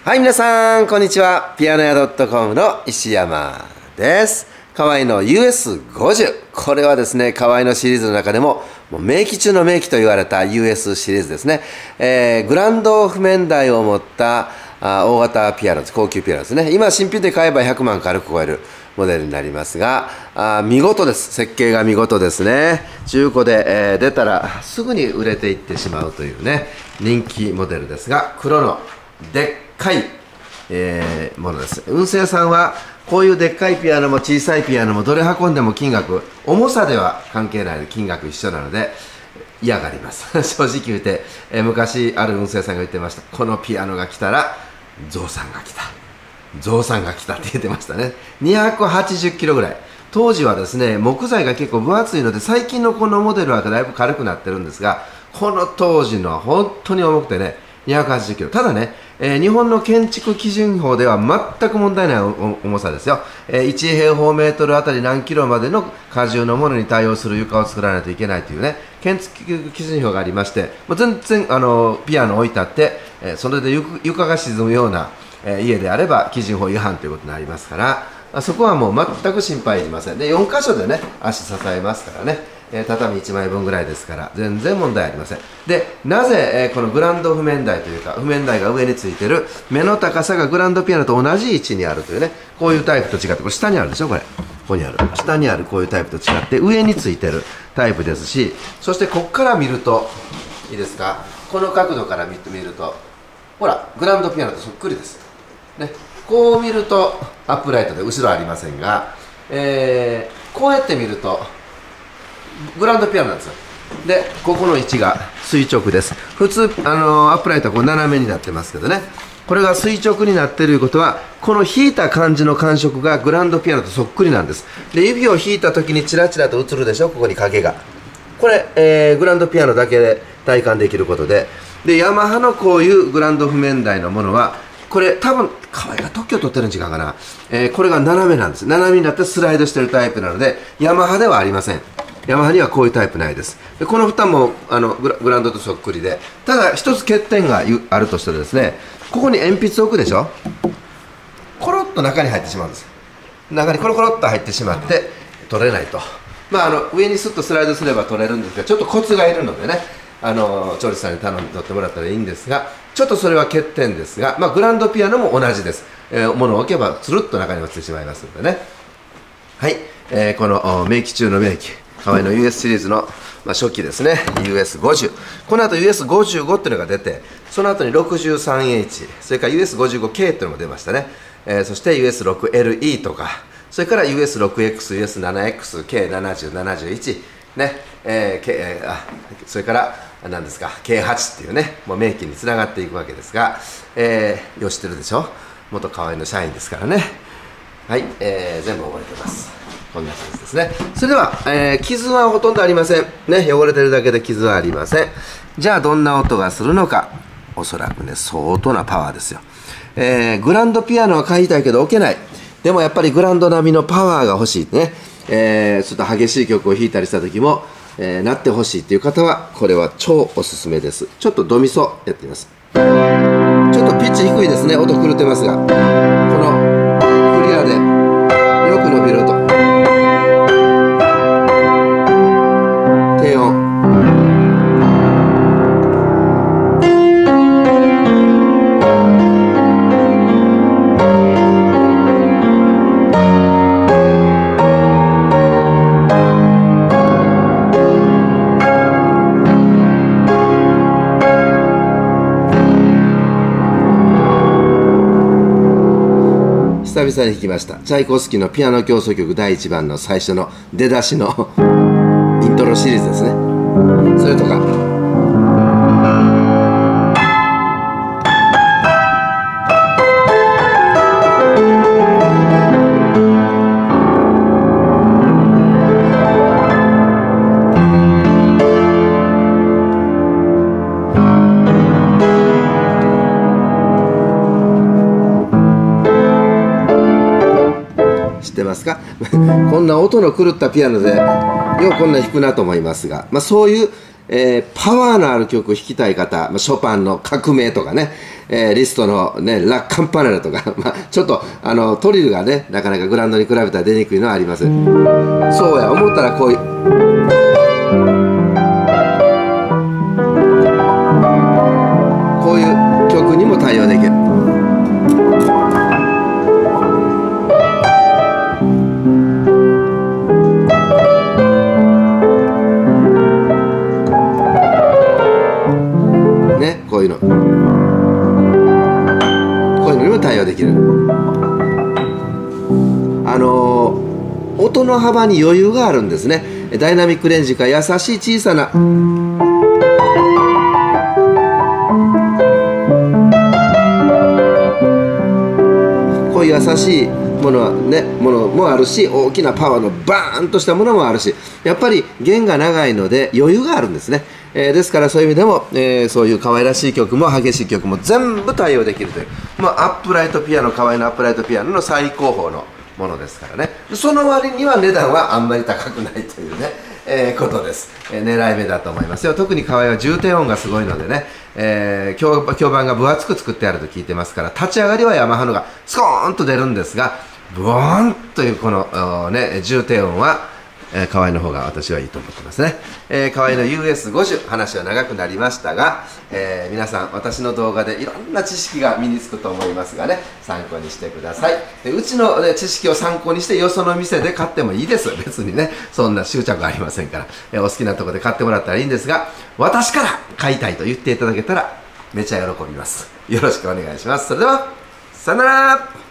はい、皆さん、こんにちは。ピアノ屋 .com の石山です。河合の US50。これはですね、河合のシリーズの中でも、名機中の名機と言われた US シリーズですね。グランド譜面台を持った大型ピアノです。高級ピアノですね。今、新品で買えば100万軽く超えるモデルになりますが、見事です。設計が見事ですね。中古で、出たらすぐに売れていってしまうというね、人気モデルですが、黒のでっかい、ものです。運勢さんはこういうでっかいピアノも小さいピアノもどれ運んでも金額、重さでは関係ない金額一緒なので嫌がります正直言うて、昔ある運勢さんが言ってました。このピアノが来たらゾウさんが来た、ゾウさんが来たって言ってましたね。280キロぐらい。当時はですね、木材が結構分厚いので、最近のこのモデルはだいぶ軽くなってるんですが、この当時のは本当に重くてね、280キロ。ただね、日本の建築基準法では全く問題ない重さですよ。1平方メートルあたり何キロまでの荷重のものに対応する床を作らないといけないというね、建築基準法がありまして、全然ピアノ置いてあって、それで床が沈むような、家であれば基準法違反ということになりますから、そこはもう全く心配いりません。で、4箇所でね、足支えますからね。畳1枚分ぐらいですから全然問題ありません。で、なぜ、このグランド譜面台というか譜面台が上についてる目の高さがグランドピアノと同じ位置にあるというね、こういうタイプと違って、これ下にあるでしょ、これここにある下にあるこういうタイプと違って上についてるタイプですし、そしてここから見るといいですか、この角度から見てみるとほらグランドピアノとそっくりですね。こう見るとアップライトで後ろありませんが、こうやって見るとグランドピアノなんですよ。で、ここの位置が垂直です。普通アップライトはこう斜めになってますけどね、これが垂直になっているということは、この弾いた感じの感触がグランドピアノとそっくりなんです。で、指を弾いた時にチラチラと映るでしょ、ここに影が。これ、グランドピアノだけで体感できることで、でヤマハのこういうグランド譜面台のものは、これ多分河合が特許取ってるん違うかな、これが斜めなんです。斜めになってスライドしてるタイプなので、ヤマハではありません。ヤマハにはこういうタイプないです。で、この蓋もグランドとそっくりで、ただ一つ欠点があるとしてですね、ここに鉛筆を置くでしょ、コロッと中に入ってしまうんです。中にコロコロっと入ってしまって取れないと。上にスッとスライドすれば取れるんですが、ちょっとコツがいるのでね、調理師さんに頼んで取ってもらったらいいんですが、ちょっとそれは欠点ですが、グランドピアノも同じです。物を置けばつるっと中に落ちてしまいますのでね。はい、この名機中の名機、河合の US シリーズの、初期ですね、US50。この後 US55 っていうのが出て、その後に 63H、それから US55K っていうのも出ましたね。そして US6LE とか、それから US6X、US7X、K70、71、ね、それから、何ですか、K8 っていうね、もう名機につながっていくわけですが、よう知ってるでしょ、元河合の社員ですからね。はい、全部覚えてます。こんな感じですね。それでは、傷はほとんどありません。ね、汚れてるだけで傷はありません。じゃあ、どんな音がするのか。おそらくね、相当なパワーですよ。グランドピアノは買いたいけど置けない。でもやっぱりグランド並みのパワーが欲しいね。ちょっと激しい曲を弾いたりした時も、なってほしいっていう方は、これは超おすすめです。ちょっとドミソやってみます。ちょっとピッチ低いですね。音狂ってますが。このクリアでよく伸びる音。低音。久々に弾きました。チャイコフスキーのピアノ協奏曲第1番の最初の出だしのイントロシリーズですね。それとか知ってますかこんな音の狂ったピアノでようこんな弾くなと思いますが、そういう、 パワーのある曲を弾きたい方、ショパンの革命とかね、リストのね、ラ・カンパネラとか、ちょっと、トリルがね、なかなかグラウンドに比べたら出にくいのはあります。そうや、思ったらこういう、こういう曲にも対応できる。こういうのにも対応できる。音の幅に余裕があるんですね。ダイナミックレンジから優しい小さなこういう優しいものはね、ものもあるし、大きなパワーのバーンとしたものもあるし、やっぱり弦が長いので余裕があるんですね。ですからそういう意味でも、そういう可愛らしい曲も激しい曲も全部対応できるという、アップライトピアノ、可愛いのアップライトピアノの最高峰のものですからね。その割には値段はあんまり高くないというね、ことです。狙い目だと思いますよ。特に可愛いは重低音がすごいのでね、響板が分厚く作ってあると聞いてますから、立ち上がりはヤマハのがスコーンと出るんですが、ブワーンというこの、重低音は河合の方が私はいいと思ってますね。河合の US50 話は長くなりましたが、皆さん私の動画でいろんな知識が身につくと思いますがね、参考にしてください。うちの、知識を参考にしてよその店で買ってもいいです。別にね、そんな執着ありませんから、お好きなところで買ってもらったらいいんですが、私から買いたいと言っていただけたらめちゃ喜びます。よろしくお願いします。それではさよなら。